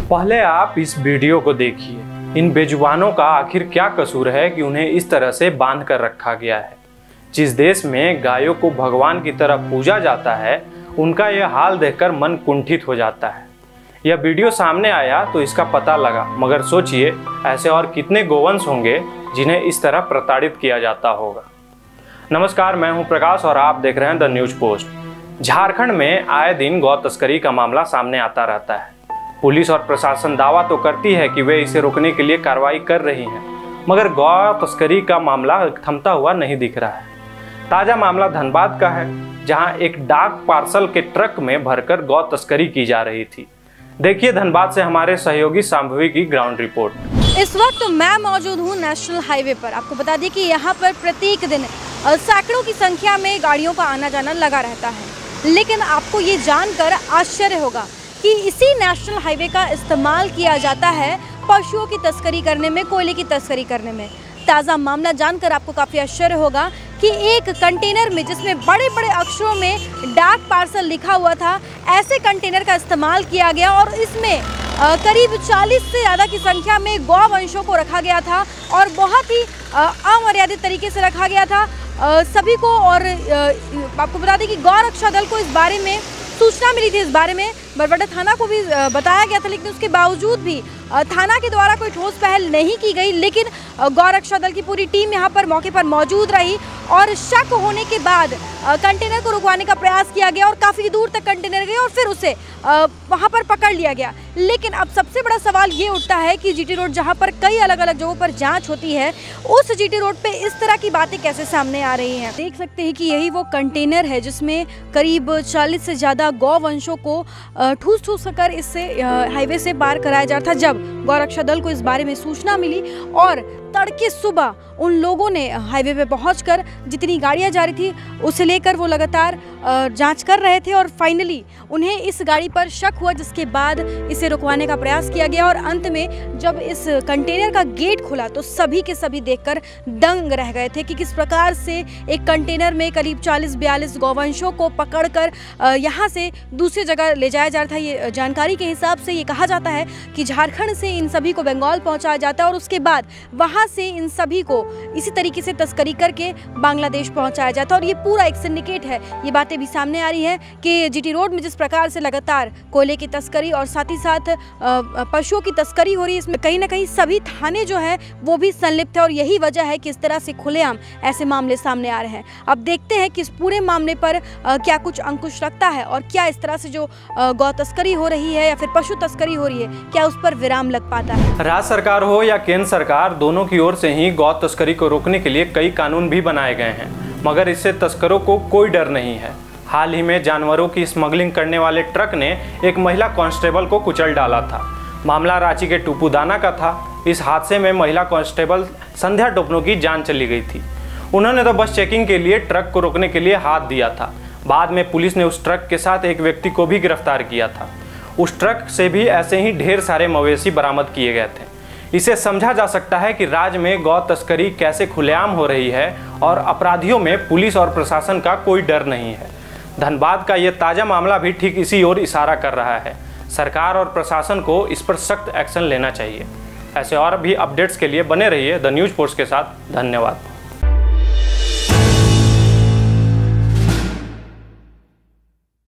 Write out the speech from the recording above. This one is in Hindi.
पहले आप इस वीडियो को देखिए। इन बेजुबानों का आखिर क्या कसूर है कि उन्हें इस तरह से बांध कर रखा गया है। जिस देश में गायों को भगवान की तरह पूजा जाता है, उनका यह हाल देखकर मन कुंठित हो जाता है। यह वीडियो सामने आया तो इसका पता लगा, मगर सोचिए ऐसे और कितने गोवंश होंगे जिन्हें इस तरह प्रताड़ित किया जाता होगा। नमस्कार, मैं हूं प्रकाश और आप देख रहे हैं द न्यूज पोस्ट। झारखंड में आए दिन गौ तस्करी का मामला सामने आता रहता है। पुलिस और प्रशासन दावा तो करती है कि वे इसे रोकने के लिए कार्रवाई कर रही हैं, मगर गौ तस्करी का मामला थमता हुआ नहीं दिख रहा है। ताज़ा मामला धनबाद का है, जहां एक डाक पार्सल के ट्रक में भरकर गौ तस्करी की जा रही थी। देखिए धनबाद से हमारे सहयोगी शांभवी की ग्राउंड रिपोर्ट। इस वक्त मैं मौजूद हूं नेशनल हाईवे पर। आपको बता दें कि यहां पर प्रत्येक दिन सैकड़ों की संख्या में गाड़ियों का आना जाना लगा रहता है, लेकिन आपको ये जानकर आश्चर्य होगा कि इसी नेशनल हाईवे का इस्तेमाल किया जाता है पशुओं की तस्करी करने में, कोयले की तस्करी करने में। ताज़ा मामला जानकर आपको काफ़ी आश्चर्य होगा कि एक कंटेनर में, जिसमें बड़े बड़े अक्षरों में डाक पार्सल लिखा हुआ था, ऐसे कंटेनर का इस्तेमाल किया गया और इसमें करीब 40 से ज़्यादा की संख्या में गौवंशों को रखा गया था और बहुत ही अमर्यादित तरीके से रखा गया था सभी को। और आपको बता दें कि गौ रक्षा दल को इस बारे में सूचना मिली थी, इस बारे में बरबट्टा थाना को भी बताया गया था, लेकिन उसके बावजूद भी थाना के द्वारा कोई ठोस पहल नहीं की गई। लेकिन गौ रक्षा दल की पूरी टीम यहाँ पर मौके पर मौजूद रही और शक होने के बाद कंटेनर को रुकवाने का प्रयास किया गया और काफ़ी दूर तक कंटेनर गए और फिर उसे वहाँ पर पकड़ लिया गया। लेकिन अब सबसे बड़ा सवाल ये उठता है कि जीटी रोड, जहाँ पर कई अलग अलग जगहों पर जांच होती है, उस जीटी रोड पे इस तरह की बातें कैसे सामने आ रही हैं। देख सकते हैं कि यही वो कंटेनर है जिसमें करीब 40 से ज़्यादा गौवंशों को ठूस ठूस कर इससे हाईवे से पार कराया जा रहा था। जब गौरक्षा दल को इस बारे में सूचना मिली और तड़के सुबह उन लोगों ने हाईवे पे पहुंचकर जितनी गाड़ियां जा रही थी उसे लेकर वो लगातार जांच कर रहे थे और फाइनली उन्हें इस गाड़ी पर शक हुआ, जिसके बाद इसे रुकवाने का प्रयास किया गया और अंत में जब इस कंटेनर का गेट खुला तो सभी के सभी देखकर दंग रह गए थे कि किस प्रकार से एक कंटेनर में करीब 40-42 गौवंशों को पकड़कर यहाँ से दूसरी जगह ले जाया जा रहा था। ये जानकारी के हिसाब से ये कहा जाता है कि झारखंड से इन सभी को बंगाल पहुँचाया जाता है और उसके बाद वहाँ से इन सभी को इसी तरीके से तस्करी करके बांग्लादेश पहुंचाया जाता है। और ये पूरा एक सिंडिकेट है। ये बातें भी सामने आ रही है कि जीटी रोड में जिस प्रकार से लगातार कोयले की तस्करी और साथ ही साथ पशुओं की तस्करी हो रही है, इसमें कहीं ना कहीं सभी थाने जो है वो भी संलिप्त है और यही वजह है कि इस तरह से खुलेआम ऐसे मामले सामने आ रहे हैं। अब देखते हैं कि इस पूरे मामले पर क्या कुछ अंकुश लगता है और क्या इस तरह से जो गौ तस्करी हो रही है या फिर पशु तस्करी हो रही है, क्या उस पर विराम लग पाता है। राज्य सरकार हो या केंद्र सरकार, दोनों की ओर से ही गौ तस्करी को रोकने के लिए कई कानून भी बनाए गए हैं, मगर इससे तस्करों को कोई डर नहीं है। हाल ही में जानवरों की स्मगलिंग करने वाले ट्रक ने एक महिला कांस्टेबल को कुचल डाला था। मामला रांची के टुपुदाना का था। इस हादसे में महिला कांस्टेबल संध्या टोपनो की जान चली गई थी। उन्होंने तो बस चेकिंग के लिए ट्रक को रोकने के लिए हाथ दिया था। बाद में पुलिस ने उस ट्रक के साथ एक व्यक्ति को भी गिरफ्तार किया था। उस ट्रक से भी ऐसे ही ढेर सारे मवेशी बरामद किए गए थे। इसे समझा जा सकता है कि राज्य में गौ तस्करी कैसे खुलेआम हो रही है और अपराधियों में पुलिस और प्रशासन का कोई डर नहीं है। धनबाद का ये ताज़ा मामला भी ठीक इसी ओर इशारा कर रहा है। सरकार और प्रशासन को इस पर सख्त एक्शन लेना चाहिए। ऐसे और भी अपडेट्स के लिए बने रहिए द न्यूज पोस्ट के साथ। धन्यवाद।